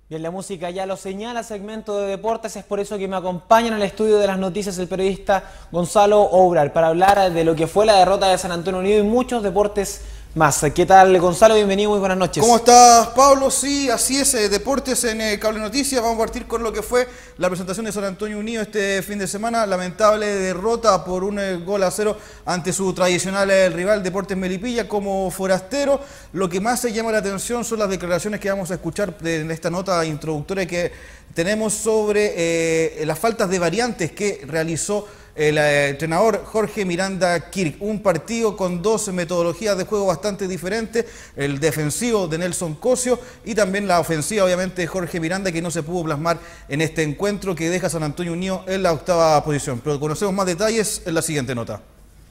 Bien, la música ya lo señala, segmento de deportes, es por eso que me acompaña en el estudio de las noticias el periodista Gonzalo Obrar para hablar de lo que fue la derrota de San Antonio Unido y muchos deportes más. ¿Qué tal, Gonzalo? Bienvenido, muy buenas noches. ¿Cómo estás, Pablo? Sí, así es, deportes en Cable Noticias. Vamos a partir con lo que fue la presentación de San Antonio Unido este fin de semana. Lamentable derrota por un gol a 0 ante su tradicional rival Deportes Melipilla como forastero. Lo que más se llama la atención son las declaraciones que vamos a escuchar en esta nota introductoria que tenemos sobre las faltas de variantes que realizó el entrenador Jorge Miranda Kirk. Un partido con dos metodologías de juego bastante diferentes, el defensivo de Nelson Cosio y también la ofensiva obviamente de Jorge Miranda, que no se pudo plasmar en este encuentro que deja a San Antonio Unido en la octava posición. Pero conocemos más detalles en la siguiente nota.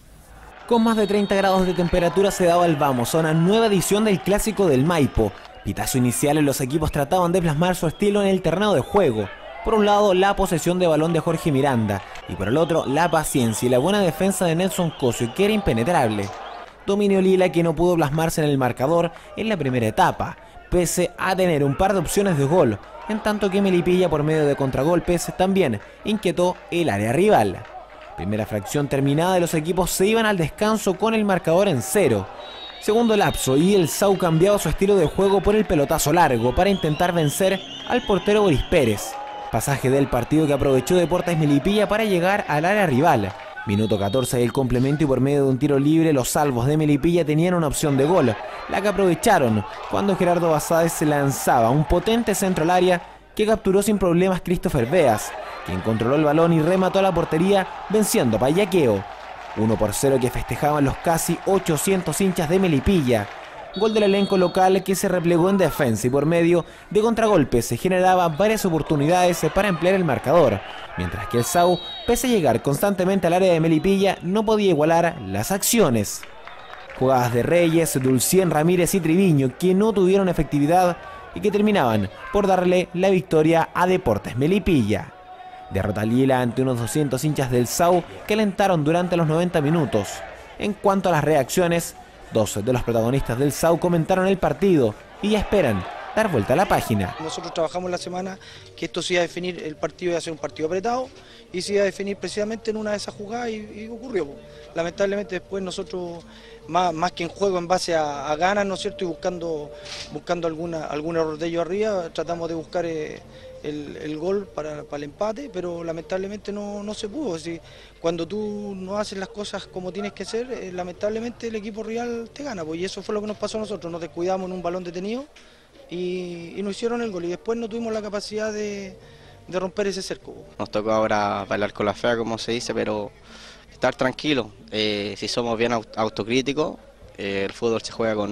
Con más de 30 grados de temperatura se daba el vamos a una nueva edición del Clásico del Maipo. Pitazo inicial en los equipos trataban de plasmar su estilo en el terreno de juego. Por un lado, la posesión de balón de Jorge Miranda y por el otro, la paciencia y la buena defensa de Nelson Cosio, que era impenetrable. Dominio lila que no pudo plasmarse en el marcador en la primera etapa, pese a tener un par de opciones de gol, en tanto que Melipilla por medio de contragolpes también inquietó el área rival. Primera fracción terminada y los equipos se iban al descanso con el marcador en 0. Segundo lapso y el SAU cambiaba su estilo de juego por el pelotazo largo para intentar vencer al portero Boris Pérez. Pasaje del partido que aprovechó Deportes Melipilla para llegar al área rival. Minuto 14 del complemento y por medio de un tiro libre los salvos de Melipilla tenían una opción de gol, la que aprovecharon cuando Gerardo Basáez se lanzaba un potente centro al área que capturó sin problemas Christopher Beas, quien controló el balón y remató a la portería venciendo a Payaqueo. 1-0 que festejaban los casi 800 hinchas de Melipilla. Gol del elenco local que se replegó en defensa y por medio de contragolpes se generaban varias oportunidades para emplear el marcador, mientras que el SAU, pese a llegar constantemente al área de Melipilla, no podía igualar las acciones. Jugadas de Reyes, Dulcien, Ramírez y Triviño que no tuvieron efectividad y que terminaban por darle la victoria a Deportes Melipilla. Derrota lila ante unos 200 hinchas del SAU que alentaron durante los 90 minutos. En cuanto a las reacciones, dos de los protagonistas del SAU comentaron el partido y ya esperan dar vuelta a la página. Nosotros trabajamos la semana que esto se iba a definir, el partido iba a ser un partido apretado y se iba a definir precisamente en una de esas jugadas y ocurrió. Lamentablemente después nosotros, más que en juego en base a ganas, ¿no es cierto? Y buscando algún error de ellos arriba, tratamos de buscar el gol para el empate, pero lamentablemente no se pudo. Es decir, cuando tú no haces las cosas como tienes que hacer, lamentablemente el equipo rival te gana, pues, y eso fue lo que nos pasó a nosotros. Nos descuidamos en un balón detenido y nos hicieron el gol y después no tuvimos la capacidad de romper ese cerco. Nos tocó ahora bailar con la fea, como se dice, pero estar tranquilo. Si somos bien autocríticos, el fútbol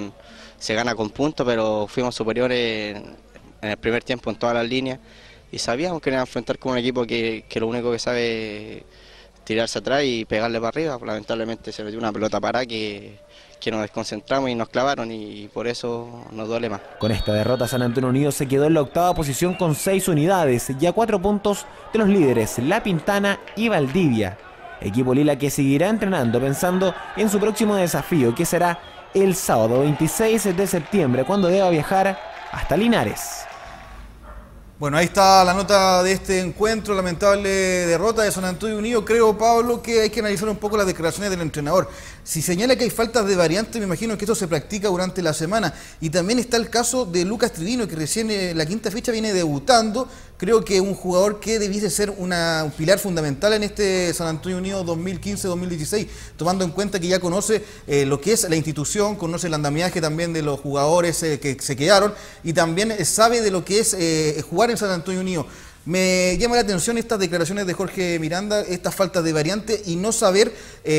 se gana con puntos, pero fuimos superiores en el primer tiempo en todas las líneas y sabíamos que iban a enfrentar con un equipo que lo único que sabe es tirarse atrás y pegarle para arriba. Lamentablemente se metió una pelota parada que nos desconcentramos y nos clavaron y por eso nos duele más. Con esta derrota San Antonio Unido se quedó en la octava posición con 6 unidades y a 4 puntos de los líderes La Pintana y Valdivia. Equipo lila que seguirá entrenando pensando en su próximo desafío, que será el sábado 26 de septiembre cuando deba viajar hasta Linares. Bueno, ahí está la nota de este encuentro, lamentable derrota de San Antonio Unido. Creo, Pablo, que hay que analizar un poco las declaraciones del entrenador. Si señala que hay faltas de variantes, me imagino que esto se practica durante la semana. Y también está el caso de Lucas Triviño, que recién en la quinta fecha viene debutando. Creo que un jugador que debiese ser un pilar fundamental en este San Antonio Unido 2015-2016, tomando en cuenta que ya conoce lo que es la institución, conoce el andamiaje también de los jugadores que se quedaron y también sabe de lo que es jugar en San Antonio Unido. Me llama la atención estas declaraciones de Jorge Miranda, estas faltas de variante y no saber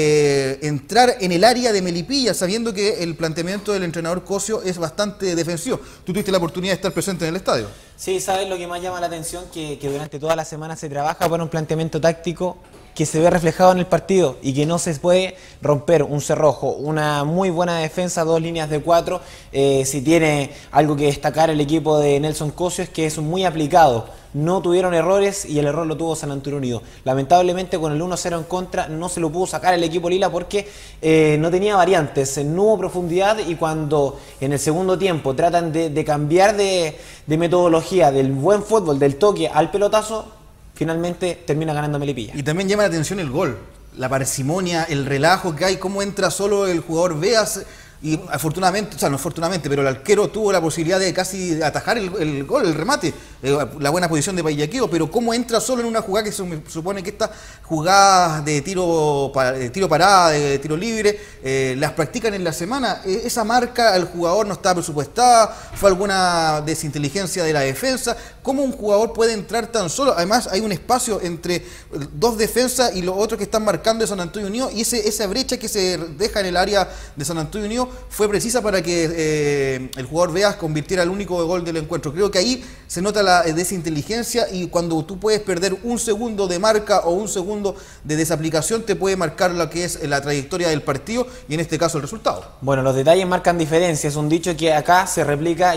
entrar en el área de Melipilla, sabiendo que el planteamiento del entrenador Cosio es bastante defensivo. Tú tuviste la oportunidad de estar presente en el estadio. Sí, ¿sabes lo que más llama la atención? Que durante toda la semana se trabaja por un planteamiento táctico que se ve reflejado en el partido y que no se puede romper un cerrojo. Una muy buena defensa, 2 líneas de 4. Si tiene algo que destacar el equipo de Nelson Cosio es que es muy aplicado. No tuvieron errores y el error lo tuvo San Antonio Unido. Lamentablemente con el 1-0 en contra no se lo pudo sacar el equipo lila porque no tenía variantes, no hubo profundidad, y cuando en el segundo tiempo tratan de cambiar de metodología del buen fútbol, del toque al pelotazo, finalmente termina ganando Melipilla. Y también llama la atención el gol, la parsimonia, el relajo que hay, cómo entra solo el jugador Veas. Y afortunadamente, o sea, no afortunadamente, pero el arquero tuvo la posibilidad de casi atajar el gol, el remate, la buena posición de Paillaqueo, pero cómo entra solo en una jugada que se supone que estas jugadas de tiro parada, de tiro libre, las practican en la semana. Esa marca al jugador no está presupuestada, fue alguna desinteligencia de la defensa. ¿Cómo un jugador puede entrar tan solo? Además hay un espacio entre 2 defensas y los otros que están marcando de San Antonio Unido, y esa brecha que se deja en el área de San Antonio Unido fue precisa para que el jugador Veas convirtiera el único gol del encuentro. Creo que ahí se nota la desinteligencia, y cuando tú puedes perder un segundo de marca o un segundo de desaplicación, te puede marcar lo que es la trayectoria del partido y en este caso el resultado. Bueno, los detalles marcan diferencia, es un dicho que acá se replica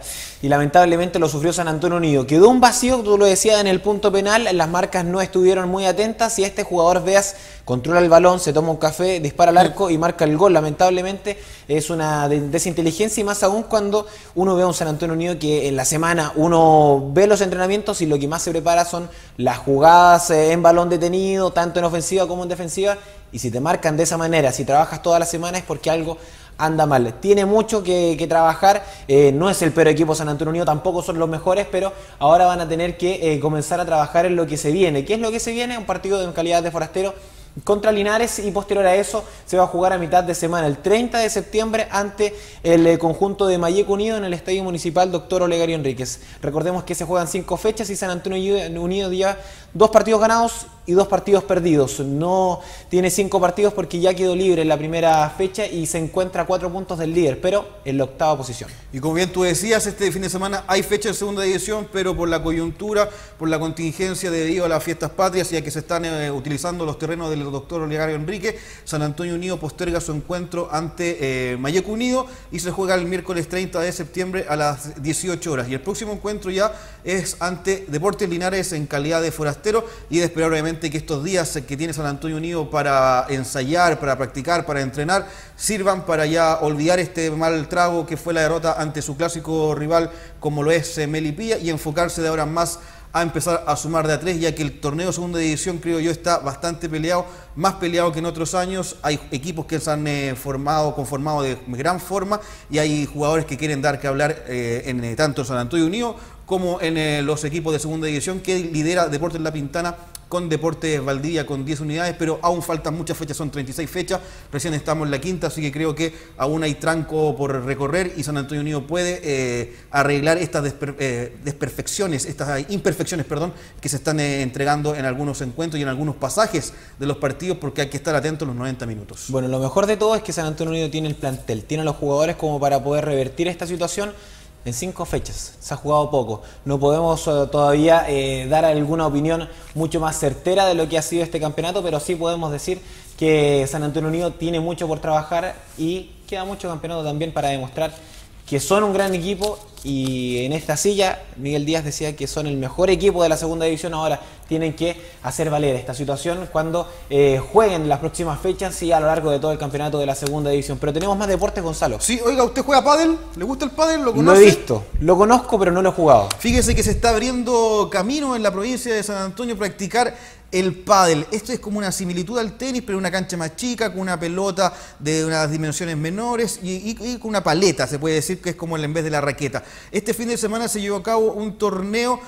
y lamentablemente lo sufrió San Antonio Unido. Quedó un vacío, tú lo decías, en el punto penal, las marcas no estuvieron muy atentas y este jugador Veas controla el balón, se toma un café, dispara al arco y marca el gol. Lamentablemente es una desinteligencia, y más aún cuando uno ve a un San Antonio Unido que en la semana uno ve los entrenamientos y lo que más se prepara son las jugadas en balón detenido, tanto en ofensiva como en defensiva, y si te marcan de esa manera, si trabajas toda la semana, es porque algo anda mal. Tiene mucho que trabajar, no es el peor equipo San Antonio Unido, tampoco son los mejores, pero ahora van a tener que comenzar a trabajar en lo que se viene. ¿Qué es lo que se viene? Un partido en calidad de forastero contra Linares, y posterior a eso se va a jugar a mitad de semana, el 30 de septiembre, ante el conjunto de Mayeco Unido en el Estadio Municipal Dr. Olegario Enríquez. Recordemos que se juegan 5 fechas y San Antonio Unido lleva 2 partidos ganados y 2 partidos perdidos. No tiene 5 partidos porque ya quedó libre en la primera fecha y se encuentra a 4 puntos del líder, pero en la 8ª posición. Y como bien tú decías, este fin de semana hay fecha en segunda división, pero por la coyuntura, por la contingencia debido a las fiestas patrias y a que se están utilizando los terrenos del doctor Olegario Enrique, San Antonio Unido posterga su encuentro ante Mayeco Unido y se juega el miércoles 30 de septiembre a las 18 horas. Y el próximo encuentro ya es ante Deportes Linares en calidad de forastero, y de esperar obviamente que estos días que tiene San Antonio Unido para ensayar, para practicar, para entrenar, sirvan para ya olvidar este mal trago que fue la derrota ante su clásico rival como lo es Melipilla, y enfocarse de ahora en más a empezar a sumar de a 3, ya que el torneo segunda división, creo yo, está bastante peleado, más peleado que en otros años. Hay equipos que se han conformado de gran forma, y hay jugadores que quieren dar que hablar en tanto San Antonio Unido como en los equipos de segunda división que lidera Deportes La Pintana con Deportes Valdivia con 10 unidades, pero aún faltan muchas fechas, son 36 fechas, recién estamos en la 5ª, así que creo que aún hay tranco por recorrer y San Antonio Unido puede arreglar estas desperfecciones, estas imperfecciones, perdón, que se están entregando en algunos encuentros y en algunos pasajes de los partidos, porque hay que estar atentos los 90 minutos. Bueno, lo mejor de todo es que San Antonio Unido tiene el plantel, tiene los jugadores como para poder revertir esta situación. En 5 fechas, se ha jugado poco. No podemos todavía dar alguna opinión mucho más certera de lo que ha sido este campeonato, pero sí podemos decir que San Antonio Unido tiene mucho por trabajar y queda mucho campeonato también para demostrar que son un gran equipo. Y en esta silla, Miguel Díaz decía que son el mejor equipo de la segunda división. Ahora tienen que hacer valer esta situación cuando jueguen las próximas fechas y a lo largo de todo el campeonato de la segunda división. Pero tenemos más deportes, Gonzalo. Sí, oiga, ¿usted juega pádel? ¿Le gusta el pádel? ¿Lo conoce? Lo he visto, lo conozco, pero no lo he jugado. Fíjese que se está abriendo camino en la provincia de San Antonio practicar el pádel. Esto es como una similitud al tenis, pero una cancha más chica, con una pelota de unas dimensiones menores y con una paleta, se puede decir que es como en vez de la raqueta. Este fin de semana se llevó a cabo un torneo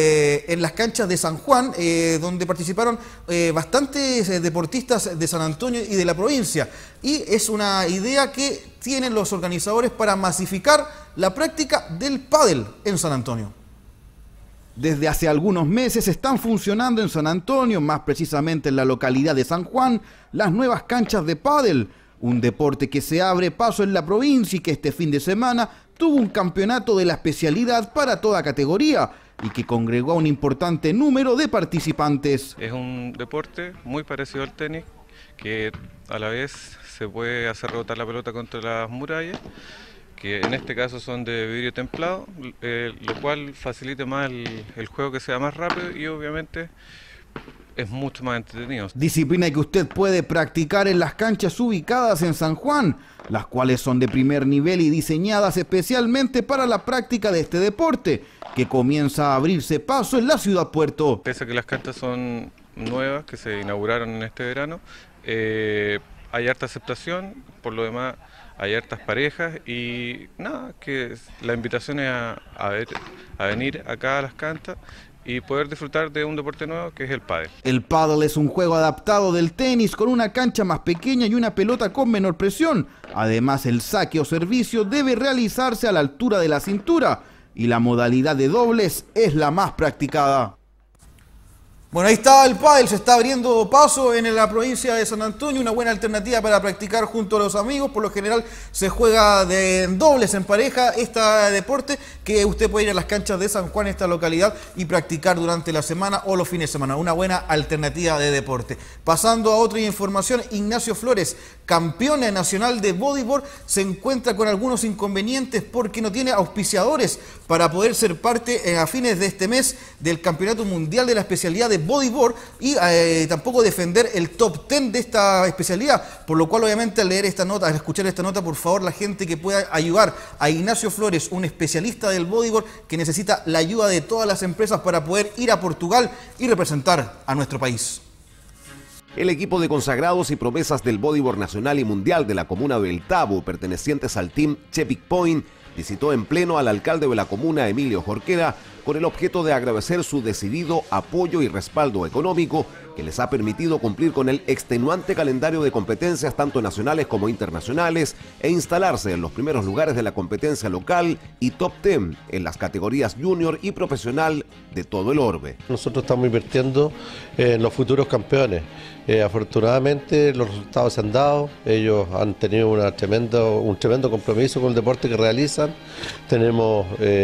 en las canchas de San Juan, donde participaron bastantes deportistas de San Antonio y de la provincia. Y es una idea que tienen los organizadores para masificar la práctica del pádel en San Antonio. Desde hace algunos meses están funcionando en San Antonio, más precisamente en la localidad de San Juan, las nuevas canchas de pádel, un deporte que se abre paso en la provincia y que este fin de semana tuvo un campeonato de la especialidad para toda categoría. y que congregó a un importante número de participantes. Es un deporte muy parecido al tenis, que a la vez se puede hacer rebotar la pelota contra las murallas, que en este caso son de vidrio templado, lo cual facilita más el juego, que sea más rápido y obviamente es mucho más entretenido. Disciplina que usted puede practicar en las canchas ubicadas en San Juan, las cuales son de primer nivel y diseñadas especialmente para la práctica de este deporte, que comienza a abrirse paso en la ciudad puerto. Pese a que las canchas son nuevas, que se inauguraron en este verano, hay harta aceptación, por lo demás hay hartas parejas y nada, que la invitación es a venir acá a las canchas y poder disfrutar de un deporte nuevo que es el pádel. El pádel es un juego adaptado del tenis con una cancha más pequeña y una pelota con menor presión. Además, el saque o servicio debe realizarse a la altura de la cintura y la modalidad de dobles es la más practicada. Bueno, ahí está el pádel, se está abriendo paso en la provincia de San Antonio, una buena alternativa para practicar junto a los amigos. Por lo general se juega de dobles en pareja este deporte, que usted puede ir a las canchas de San Juan, esta localidad, y practicar durante la semana o los fines de semana. Una buena alternativa de deporte. Pasando a otra información, Ignacio Flores, campeón nacional de bodyboard, se encuentra con algunos inconvenientes porque no tiene auspiciadores para poder ser parte a fines de este mes del Campeonato Mundial de la especialidad de bodyboard y tampoco defender el top 10 de esta especialidad, por lo cual obviamente al leer esta nota, al escuchar esta nota, por favor la gente que pueda ayudar a Ignacio Flores, un especialista del bodyboard que necesita la ayuda de todas las empresas para poder ir a Portugal y representar a nuestro país. El equipo de consagrados y promesas del bodyboard nacional y mundial de la comuna de El Tabo, pertenecientes al team Chevic Point, visitó en pleno al alcalde de la comuna, Emilio Jorquera, con el objeto de agradecer su decidido apoyo y respaldo económico que les ha permitido cumplir con el extenuante calendario de competencias tanto nacionales como internacionales e instalarse en los primeros lugares de la competencia local y top 10 en las categorías junior y profesional de todo el orbe. Nosotros estamos invirtiendo en los futuros campeones. Afortunadamente los resultados se han dado, ellos han tenido un tremendo compromiso con el deporte que realizan. Tenemos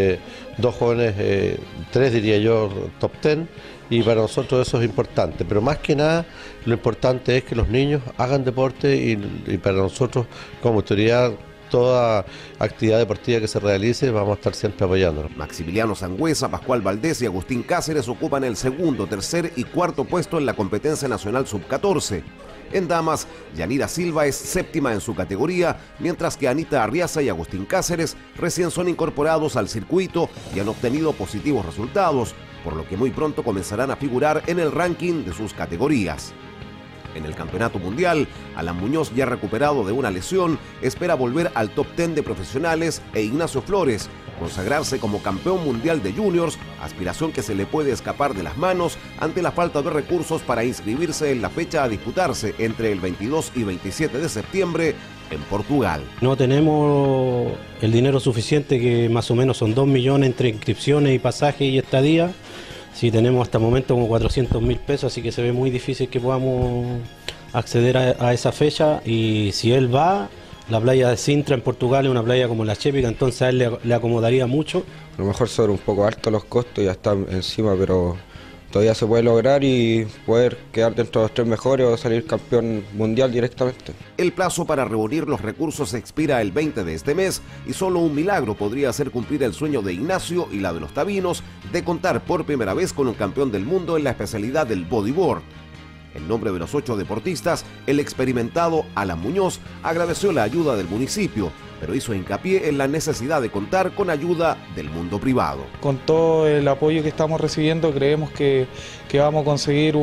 dos jóvenes, tres diría yo, top 10, y para nosotros eso es importante, pero más que nada lo importante es que los niños hagan deporte y para nosotros como autoridad toda actividad deportiva que se realice vamos a estar siempre apoyando. Maximiliano Sangüesa, Pascual Valdés y Agustín Cáceres ocupan el segundo, tercer y cuarto puesto en la competencia nacional sub-14. En damas, Yanira Silva es séptima en su categoría, mientras que Anita Arriaza y Agustín Cáceres recién son incorporados al circuito y han obtenido positivos resultados, por lo que muy pronto comenzarán a figurar en el ranking de sus categorías. En el Campeonato Mundial, Alan Muñoz, ya recuperado de una lesión, espera volver al top 10 de profesionales e Ignacio Flores consagrarse como campeón mundial de juniors, aspiración que se le puede escapar de las manos ante la falta de recursos para inscribirse en la fecha a disputarse entre el 22 y 27 de septiembre en Portugal. No tenemos el dinero suficiente, que más o menos son 2 millones entre inscripciones y pasajes y estadía. Sí, tenemos hasta el momento como 400.000 pesos, así que se ve muy difícil que podamos acceder a esa fecha. Y si él va, la playa de Sintra en Portugal es una playa como la Chepica, entonces a él le acomodaría mucho. A lo mejor son un poco altos los costos, ya están encima, pero todavía se puede lograr y poder quedar dentro de los 3 mejores o salir campeón mundial directamente. El plazo para reunir los recursos expira el 20 de este mes y solo un milagro podría hacer cumplir el sueño de Ignacio y la de los tabinos de contar por primera vez con un campeón del mundo en la especialidad del bodyboard. En nombre de los 8 deportistas, el experimentado Alan Muñoz agradeció la ayuda del municipio, pero hizo hincapié en la necesidad de contar con ayuda del mundo privado. Con todo el apoyo que estamos recibiendo, creemos que vamos a conseguir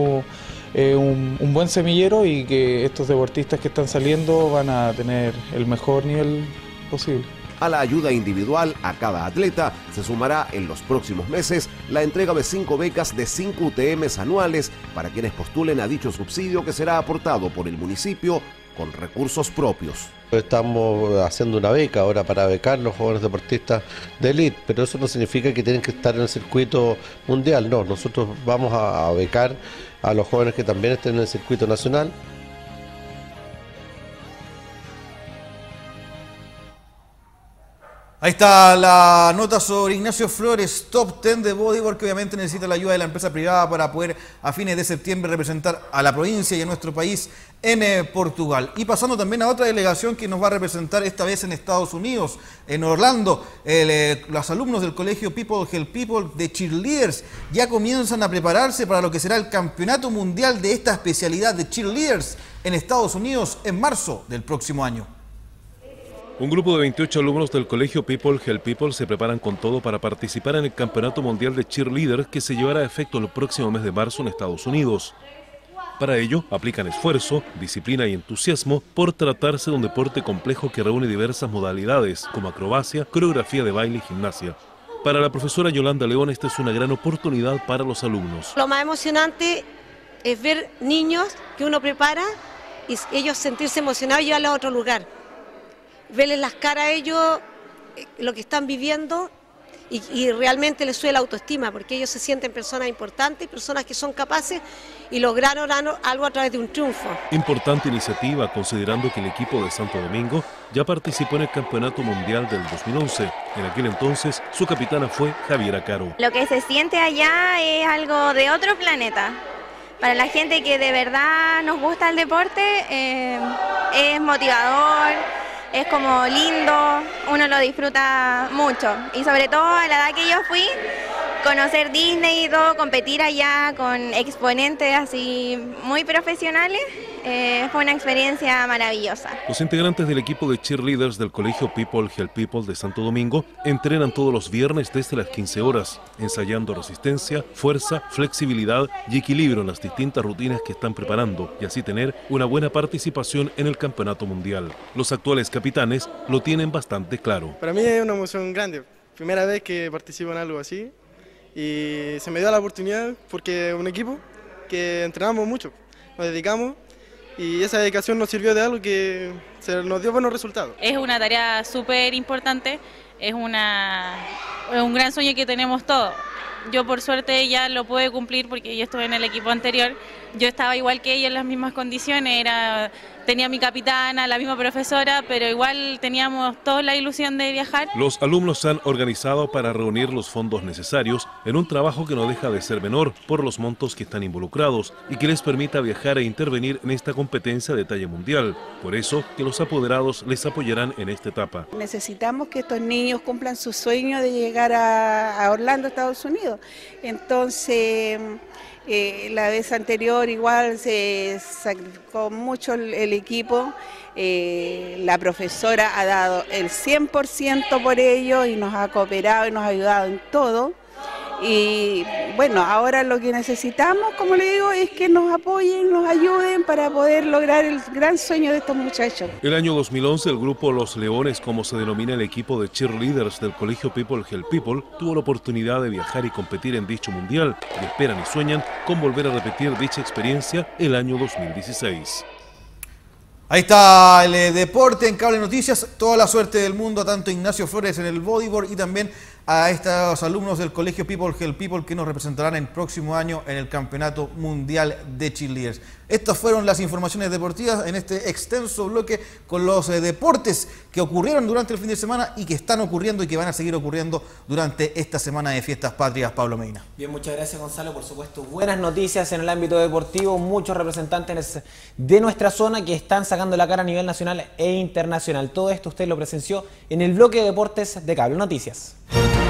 un buen semillero y que estos deportistas que están saliendo van a tener el mejor nivel posible. A la ayuda individual a cada atleta se sumará en los próximos meses la entrega de 5 becas de 5 UTMs anuales para quienes postulen a dicho subsidio, que será aportado por el municipio con recursos propios. Estamos haciendo una beca ahora para becar los jóvenes deportistas de élite, pero eso no significa que tienen que estar en el circuito mundial, no, nosotros vamos a becar a los jóvenes que también estén en el circuito nacional. Ahí está la nota sobre Ignacio Flores, top 10 de bodyboard, que obviamente necesita la ayuda de la empresa privada para poder a fines de septiembre representar a la provincia y a nuestro país en Portugal. Y pasando también a otra delegación que nos va a representar esta vez en Estados Unidos, en Orlando. Los alumnos del colegio People Help People de Cheerleaders ya comienzan a prepararse para lo que será el campeonato mundial de esta especialidad de Cheerleaders en Estados Unidos en marzo del próximo año. Un grupo de 28 alumnos del colegio People Help People se preparan con todo para participar en el Campeonato Mundial de Cheerleaders que se llevará a efecto el próximo mes de marzo en Estados Unidos. Para ello, aplican esfuerzo, disciplina y entusiasmo por tratarse de un deporte complejo que reúne diversas modalidades, como acrobacia, coreografía de baile y gimnasia. Para la profesora Yolanda León, esta es una gran oportunidad para los alumnos. Lo más emocionante es ver niños que uno prepara y ellos sentirse emocionados y llevarlos a otro lugar. Verles las caras a ellos, lo que están viviendo y realmente les sube la autoestima porque ellos se sienten personas importantes, personas que son capaces y lograron algo a través de un triunfo. Importante iniciativa considerando que el equipo de Santo Domingo ya participó en el Campeonato Mundial del 2011. En aquel entonces su capitana fue Javiera Caro. Lo que se siente allá es algo de otro planeta. Para la gente que de verdad nos gusta el deporte es motivador. Es como lindo, uno lo disfruta mucho y sobre todo a la edad que yo fui, conocer Disney y todo, competir allá con exponentes así muy profesionales, fue una experiencia maravillosa. Los integrantes del equipo de cheerleaders del colegio People Help People de Santo Domingo entrenan todos los viernes desde las 15 horas, ensayando resistencia, fuerza, flexibilidad y equilibrio en las distintas rutinas que están preparando y así tener una buena participación en el campeonato mundial. Los actuales capitanes lo tienen bastante claro. Para mí es una emoción grande, primera vez que participo en algo así y se me dio la oportunidad porque es un equipo que entrenamos mucho, nos dedicamos y esa dedicación nos sirvió de algo que nos dio buenos resultados. Es una tarea súper importante, es un gran sueño que tenemos todos. Yo por suerte ya lo pude cumplir porque yo estuve en el equipo anterior, yo estaba igual que ella en las mismas condiciones, tenía mi capitana, la misma profesora, pero igual teníamos toda la ilusión de viajar. Los alumnos se han organizado para reunir los fondos necesarios en un trabajo que no deja de ser menor por los montos que están involucrados y que les permita viajar e intervenir en esta competencia de talla mundial. Por eso que los apoderados les apoyarán en esta etapa. Necesitamos que estos niños cumplan su sueño de llegar a Orlando, Estados Unidos. Entonces, la vez anterior igual se sacrificó mucho el equipo, la profesora ha dado el 100% por ello y nos ha cooperado y nos ha ayudado en todo. Y bueno, ahora lo que necesitamos, como le digo, es que nos apoyen, nos ayuden para poder lograr el gran sueño de estos muchachos. El año 2011 el grupo Los Leones, como se denomina el equipo de cheerleaders del colegio People Help People, tuvo la oportunidad de viajar y competir en dicho mundial y esperan y sueñan con volver a repetir dicha experiencia el año 2016. Ahí está el deporte en Cable Noticias, toda la suerte del mundo, tanto Ignacio Flores en el bodyboard y también a estos alumnos del colegio People Help People que nos representarán el próximo año en el Campeonato Mundial de Cheerleaders. Estas fueron las informaciones deportivas en este extenso bloque con los deportes que ocurrieron durante el fin de semana y que están ocurriendo y que van a seguir ocurriendo durante esta semana de Fiestas Patrias. Pablo Medina. Bien, muchas gracias Gonzalo, por supuesto buenas noticias en el ámbito deportivo, muchos representantes de nuestra zona que están sacando la cara a nivel nacional e internacional. Todo esto usted lo presenció en el bloque de deportes de Cable Noticias.